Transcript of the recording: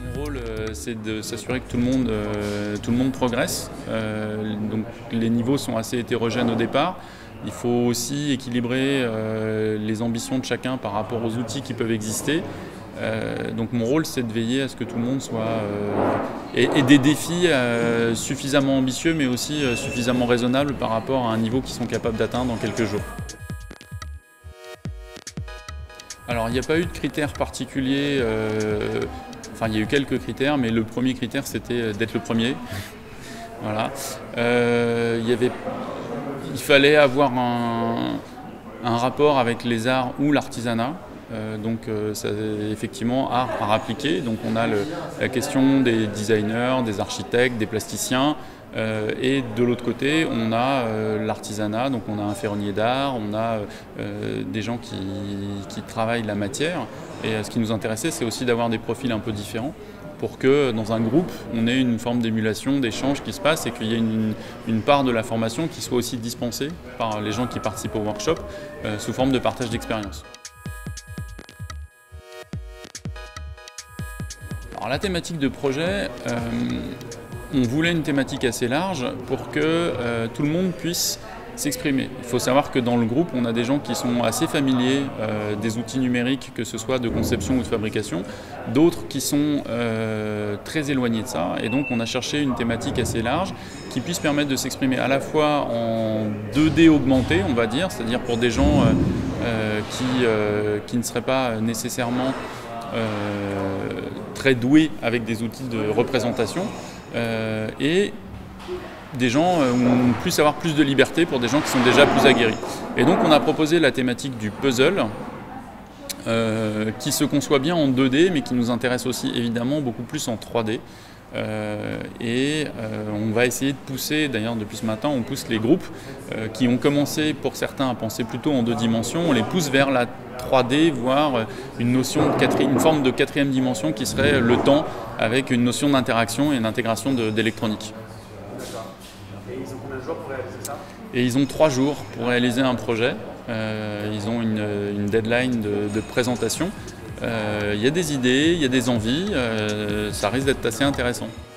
Mon rôle, c'est de s'assurer que tout le monde progresse. Donc, les niveaux sont assez hétérogènes au départ. Il faut aussi équilibrer les ambitions de chacun par rapport aux outils qui peuvent exister. Donc mon rôle, c'est de veiller à ce que tout le monde soit et des défis suffisamment ambitieux, mais aussi suffisamment raisonnables par rapport à un niveau qu'ils sont capables d'atteindre dans quelques jours. Alors il n'y a pas eu de critères particuliers, enfin il y a eu quelques critères, mais le premier critère c'était d'être le premier. Voilà. Il fallait avoir un rapport avec les arts ou l'artisanat. Effectivement, art appliqué. Donc on a la question des designers, des architectes, des plasticiens. Et de l'autre côté, on a l'artisanat, donc on a un ferronnier d'art, on a des gens qui travaillent la matière. Et ce qui nous intéressait, c'est aussi d'avoir des profils un peu différents pour que dans un groupe, on ait une forme d'émulation, d'échange qui se passe et qu'il y ait une part de la formation qui soit aussi dispensée par les gens qui participent au workshop sous forme de partage d'expérience. Alors la thématique de projet, on voulait une thématique assez large pour que tout le monde puisse s'exprimer. Il faut savoir que dans le groupe, on a des gens qui sont assez familiers des outils numériques, que ce soit de conception ou de fabrication, d'autres qui sont très éloignés de ça. Et donc on a cherché une thématique assez large qui puisse permettre de s'exprimer à la fois en 2D augmenté, on va dire, c'est-à-dire pour des gens qui ne seraient pas nécessairement très doués avec des outils de représentation et des gens où on puisse avoir plus de liberté pour des gens qui sont déjà plus aguerris. Et donc on a proposé la thématique du puzzle qui se conçoit bien en 2D mais qui nous intéresse aussi évidemment beaucoup plus en 3D. On va essayer de pousser, d'ailleurs depuis ce matin, on pousse les groupes qui ont commencé pour certains à penser plutôt en 2 dimensions, on les pousse vers la 3D, voire une forme de 4e dimension qui serait le temps avec une notion d'interaction et d'intégration d'électronique. Et ils ont combien de jours pour réaliser ça? Et ils ont 3 jours pour réaliser un projet. Ils ont une deadline de présentation. Il y a des idées, il y a des envies, ça risque d'être assez intéressant.